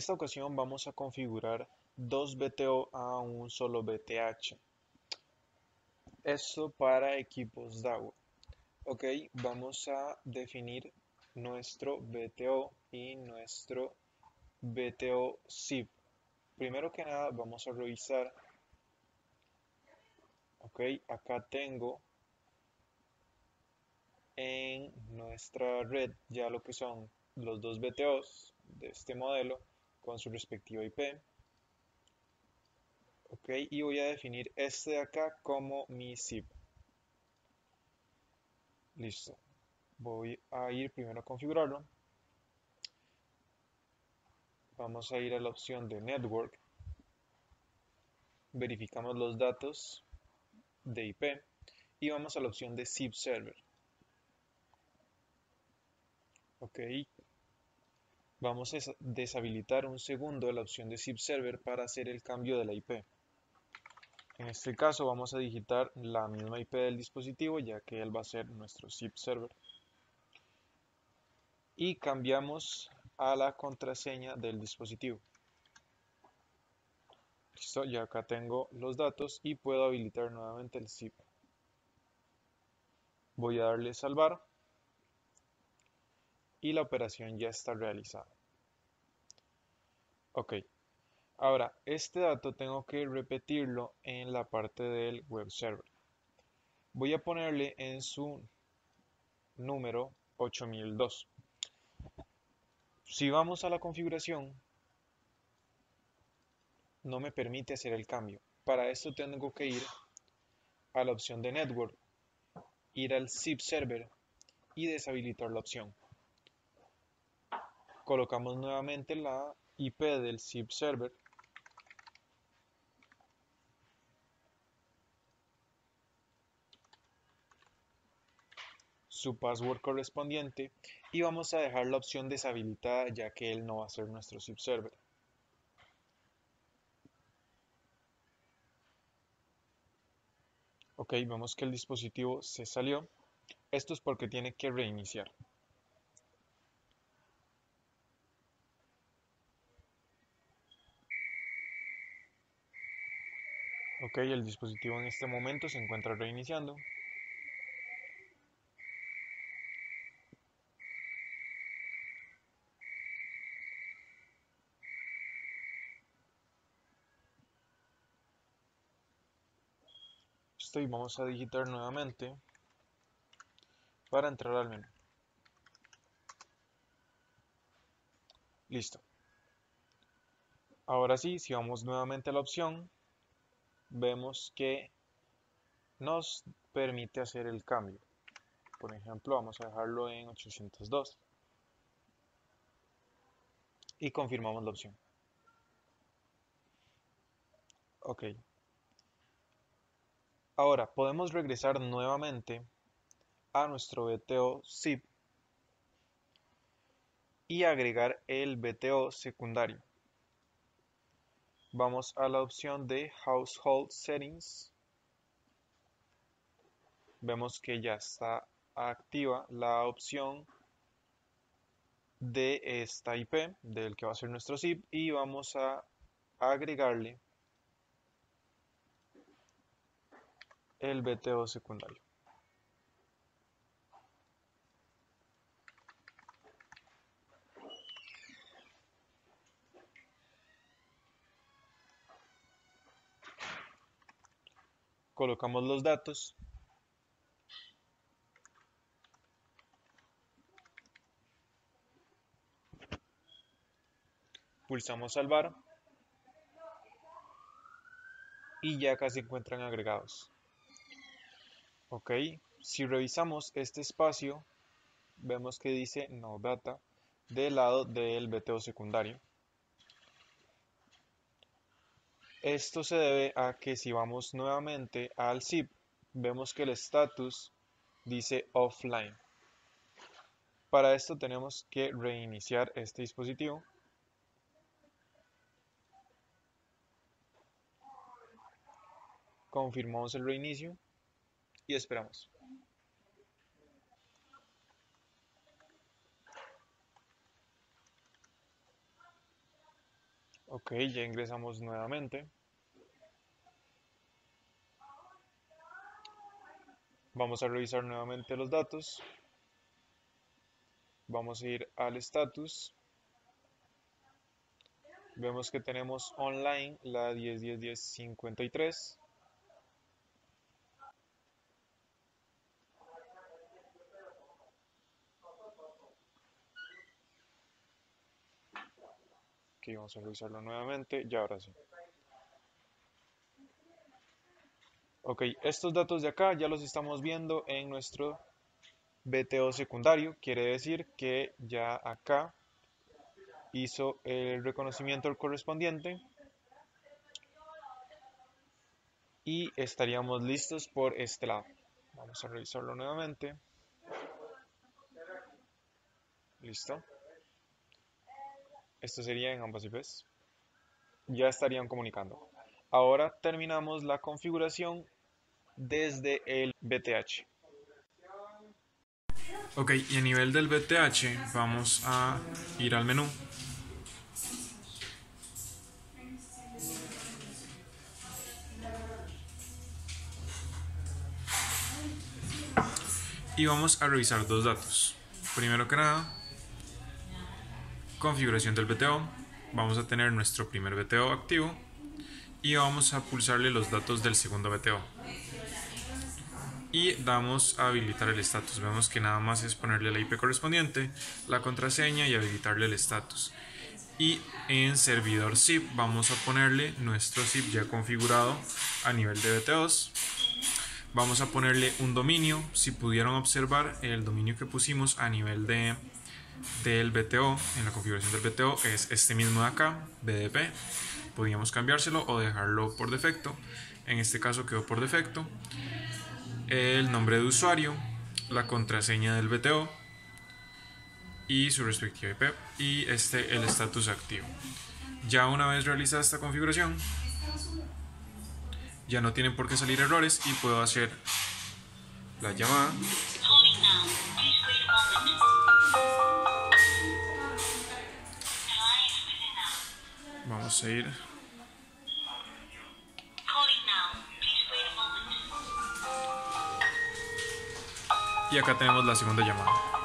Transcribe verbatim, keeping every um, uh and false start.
esta ocasión vamos a configurar dos V T O a un solo V T H. Esto para equipos D A W. Ok, vamos a definir nuestro V T O y nuestro V T O zip. Primero que nada vamos a revisar. Ok, acá tengo en nuestra red ya lo que son los dos V T Os de este modelo con su respectiva I P. Ok, y voy a definir este de acá como mi zip. Listo. Voy a ir primero a configurarlo. Vamos a ir a la opción de Network. Verificamos los datos de I P y vamos a la opción de Zip Server. Ok. Vamos a deshabilitar un segundo la opción de Zip Server para hacer el cambio de la I P. En este caso vamos a digitar la misma I P del dispositivo, ya que él va a ser nuestro Zip Server. Y cambiamos a la contraseña del dispositivo. Listo, ya acá tengo los datos y puedo habilitar nuevamente el zip. Voy a darle salvar y la operación ya está realizada. Ok, ahora este dato tengo que repetirlo en la parte del web server. Voy a ponerle en su número ocho mil dos. Si vamos a la configuración, no me permite hacer el cambio. Para esto tengo que ir a la opción de Network, ir al Zip Server y deshabilitar la opción. Colocamos nuevamente la I P del Zip Server. Su password correspondiente y vamos a dejar la opción deshabilitada ya que él no va a ser nuestro Zip Server. Ok, vemos que el dispositivo se salió. Esto es porque tiene que reiniciar. Ok, el dispositivo en este momento se encuentra reiniciando. Listo, y vamos a digitar nuevamente para entrar al menú. Listo. Ahora sí, si vamos nuevamente a la opción, vemos que nos permite hacer el cambio. Por ejemplo, vamos a dejarlo en ochocientos dos y confirmamos la opción. Ok. Ahora podemos regresar nuevamente a nuestro V T O zip y agregar el V T O secundario. Vamos a la opción de Household Settings. Vemos que ya está activa la opción de esta I P, del que va a ser nuestro zip, y vamos a agregarle el V T O secundario. Colocamos los datos. Pulsamos salvar. Y ya acá se encuentran agregados. Ok, si revisamos este espacio, vemos que dice no data del lado del V T O secundario. Esto se debe a que si vamos nuevamente al zip, vemos que el status dice offline. Para esto tenemos que reiniciar este dispositivo. Confirmamos el reinicio y esperamos. Ok, ya ingresamos nuevamente. Vamos a revisar nuevamente los datos. Vamos a ir al status. Vemos que tenemos online la diez diez diez cincuenta y tres. Ok, vamos a revisarlo nuevamente y ahora sí. Ok, estos datos de acá ya los estamos viendo en nuestro B T O secundario. Quiere decir que ya acá hizo el reconocimiento correspondiente y estaríamos listos por este lado. Vamos a revisarlo nuevamente. Listo. Esto sería en ambas I Pes. Ya estarían comunicando. Ahora terminamos la configuración desde el B T H. Ok, y a nivel del B T H vamos a ir al menú. Y vamos a revisar dos datos. Primero que nada, configuración del B T O. Vamos a tener nuestro primer B T O activo y vamos a pulsarle los datos del segundo B T O. Y damos a habilitar el estatus. Vemos que nada más es ponerle la I P correspondiente, la contraseña y habilitarle el estatus. Y en servidor zip vamos a ponerle nuestro zip ya configurado a nivel de B T Os. Vamos a ponerle un dominio. Si pudieron observar, el dominio que pusimos a nivel de del B T O, en la configuración del B T O, es este mismo de acá, B D P. Podríamos cambiárselo o dejarlo por defecto. En este caso quedó por defecto. El nombre de usuario, la contraseña del B T O y su respectiva I P y este el estatus activo. Ya una vez realizada esta configuración, ya no tienen por qué salir errores y puedo hacer la llamada. Vamos a ir. Y acá tenemos la segunda llamada.